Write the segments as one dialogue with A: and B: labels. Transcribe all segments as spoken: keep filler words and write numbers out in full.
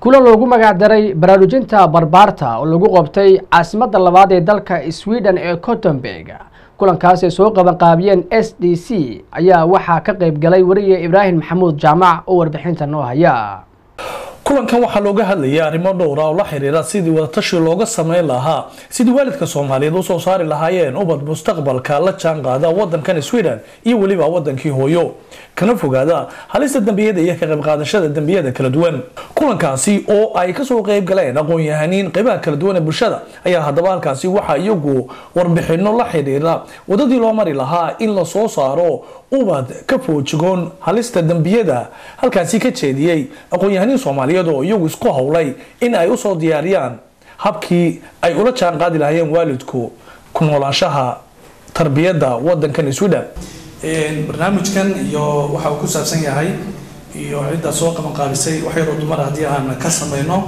A: kulan loogu magac daray baraarujinta barbaarta oo lagu qabtay caasimadda labaad ee dalka Sweden ee Gothenburg. kulankaas ay soo qaban qaabiyeen S D C ayaa waxaa ka qayb galay wariye Ibrahim Maxamuud Jaamac oo warbixinta noo haya.
B: kulankan waxaa looga hadlayay arrimo dhowr ah oo la xiriira sidii wada tashi looga sameyn lahaa sidii waalidka Soomaaliyeed u soo saari lahaayeen ubad mustaqbalka la jaan qaada wadankan Sweden iyo waliba wadankii hooyo kana fogaada halista dambiyada iyo ka qayb qaadashada dambiyada kala duwan. kulankaasi oo ay ka soo qayb galeen aqoon-yahaniin qaybaha kala duwan ee bulshada ayaa haddaba halkaasi waxa iyagu warbixino la xiriira wadadii loo mari lahaa in la soo saaro ubad ka foojigoon halista dambiyada halkaasi ka jeediyay aqoon-yahaniin Soomaaliyeed oo iyagu isku hawlay in ay u soo diyaariyaan habkii ay ula jaan qaadi lahaayeen waalidku ku noolaanshaha tarbiyada wadankan Sweden.
C: een barnaamijkan iyo waxa uu ku saabsan yahay iyo cidda soo qaban qaabisay wax yar oo dumar haddii aan ka sameeyno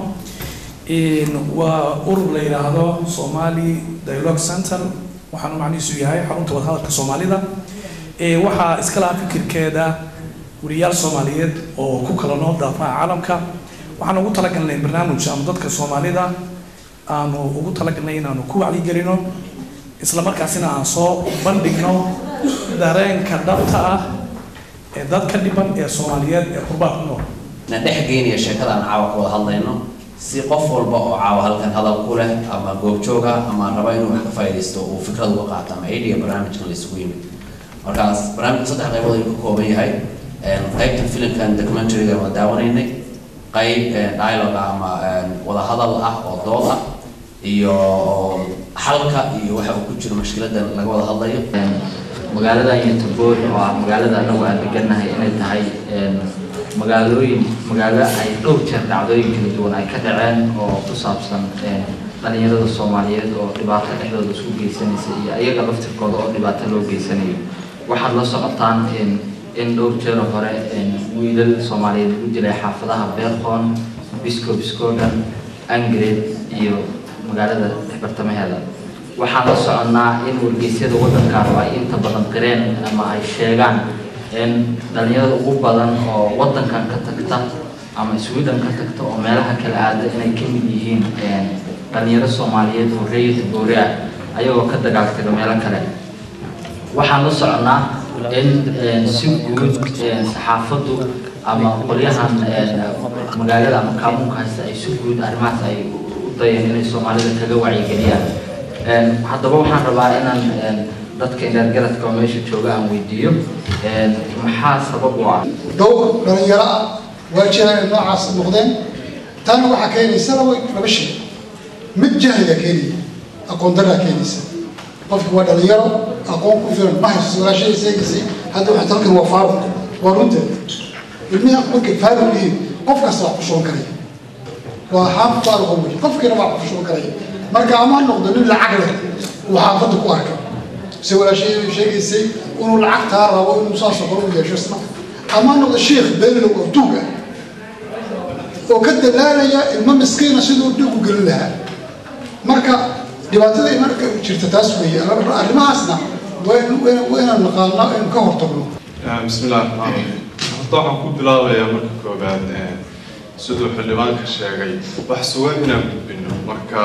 C: in waa urur la yiraahdo Somali Dialogue Center waxaan macnihiisu yahay xarunta wadahadalka Soomaalida ee waxa iska laha fikirkeeda wariyaal Soomaaliyeed oo ku kala nool daafaha caalamka. waxaan ugu talagalnay barnaamij aan dadka Soomaalida aanu ugu talagalnay inaanu ku wacyi gelino isla markaasina aan soo bandhigno dareenka dhabta ah ee dadka dhiban ee Soomaaliyeed ee qurbaan ku nool.
D: na dhexgeynaya sheekada aan caawa ka wada hadlayno si qof walba oo caawa halkan hadal ku leh ama goob jooga ama raba inuu wax ka faa'iideysto oo fikrad uga qaato ama idea barnaamijkan la isugu yimid. markaas barnaamijka saddex qaybood ayuu ka kooban yahay qaybta filimkan documentary-ga waa daawanaynay qayb dialogue ama wada hadal ah oo dood ah iyo xalka iyo waxa uu ku jiro mushkiladan laga wada hadlayo.
E: magaalada Gothenburg oo ah magaalada anagu aan deganahay inay tahay magaalooyin magaalo ay dhowr jeer dhacdooyin kala duwan ay ka dhaceen oo ku saabsan dhalinyarada Soomaaliyeed oo dhibaato dhexdooda isku geysanaysa iyo ayaga laftirkooda oo dhibaato loo geysanayo. waxaad la socotaan in in dhowr jeer hore wiilal Soomaaliyeed u dilay xaafadaha Beerqoon, Bisko Biskodan, Angred iyo magaalada bartamaheeda. waxaan la soconaa in wargeysyada wadanka ay inta badan qireen ama ay sheegaan in dhalinyarada ugu badan oo wadankan ka tagta ama Sweden ka tagta oo meelaha kala aada inay ka mid yihiin dhalinyaro Soomaaliyeed oo reer Gothenburg ah ayagoo ka dagaaltaga meelo kale. waxaan la soconaa in si guud saxaafadu ama qolyahan magaalada ama kaamunka haysta ay si guud arrimahaas ay u dayeen inay Soomaalida kaga wacyigeliyaan. haddaba waxaan rabaa inaan dadka inaan garadka oo meesha jooga aan weydiiyo maxaa sabab u ah
F: dhowr dhalinyaro ah waajahaya noocaas noqdeen. tan waxaa keenaysa laba laba shay. mid jahliga keenaya aqoon darra keenaysa. qofku waa dhalinyaro aqoon ku filan ma haysto walaashay saygisay hadda waxa talkan waa faaruq waa runta ilmiha markay faaruq yihiin qof kasta wax ku soo karaya waa xaq faaruq oo qofkina wax ku soo karaya marka ama noqdo nin lacag leh waxa fadhi ku arka si walaashay sheegaysay inuu lacag taar rabo inuu soo safro u yeesho isna ama noqdo sheekh beelo oo tuuga oo ka dalaalaya ilmo miskiina sidoo dhigu galin lahaa. marka dhibaatada marka jirta taas weeye arrimahaasna waan waan naqaana in ka hortagno.
G: bismillaah waxaan ku bilaabayaa marka koobaad sidoo xildhibaanka sheegay wax sugan inaan gudbino marka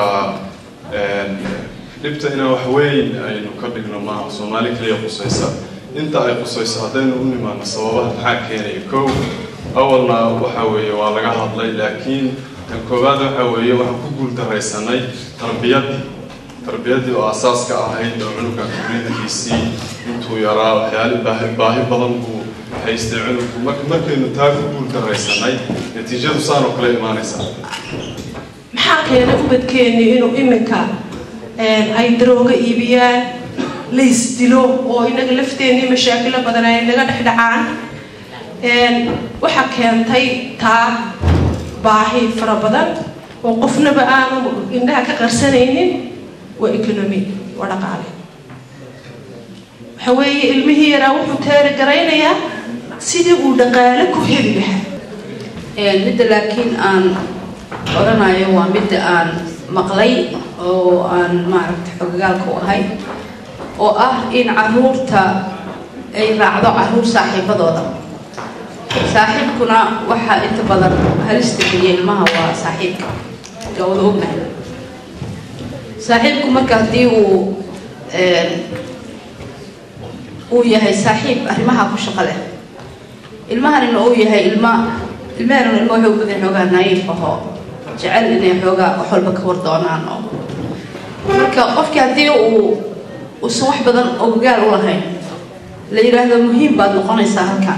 G: dhibta inaan wax weyn aynu ka dhigno ma Soomaali kaliya qusaysa inta ay qusayso haddaynu u nimaano sababaha maxaa keenaya. kow awalna waxa weeye waa laga hadlay laakiin kan koobaad waxa weeye waxaan ku guuldaraysanay tarbiyadii tarbiyadii oo asaaska ahayd oo cunuga gurigiisii intuu yaraa waxyaalo baahi baahi badan buu haystay cunugku markaynu taa ku guuldaraysanay natiijadu saan oo kale imaanaysa.
H: maxaa keenay ubadkeennii inuu iminka ay darooga iibiyaan la isdilo oo inaga lafteennii mashaakilo badan ay naga dhex dhacaan. waxaa keentay taa baahi fara badan oo qofnaba aanu indhaha ka qarsanaynin waa economy waa dhaqaale. waxa weeye ilmihii yaraa wuxuu teeri garaynayaa sidii uu dhaqaale ku heli lahaa.
I: midda laakiin aan oranayo waa midda aan maqlay oo aan maaragtay xogagaalka u ahay oo ah in caruurta ay raacdo caruur saaxiibadooda saaxiibkuna waxa inta badan halista geliya ilmaha waa saaxiibka la wada ognahay saaxiibku marka haddii uu uu yahay saaxiib arrimaha ku shaqo leh ilmahanina uu yahay ilma ilmahanina ilma waxay u badan xoogaa naiif ahoo jecel inay xoogaa wax walba ka war doonaan oo marka qofkii haddii uu uusan wax badan ogaal u lahayn la yidhaahdo muhiim baad noqonaysaa halkan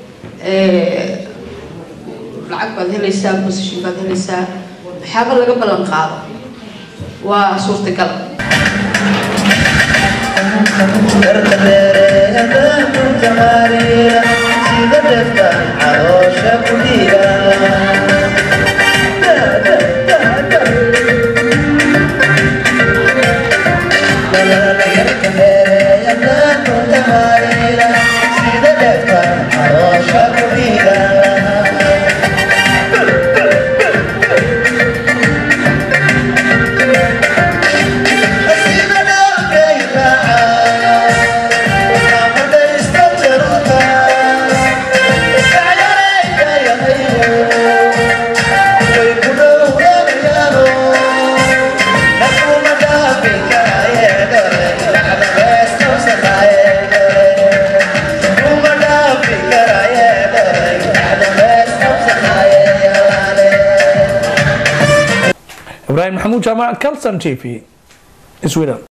I: lacag baad helaysaa position baad helaysaa waxyaaba laga ballan qaado waa suurtagal
B: إبراهيم محمود جامع كالسن تي في سويدن.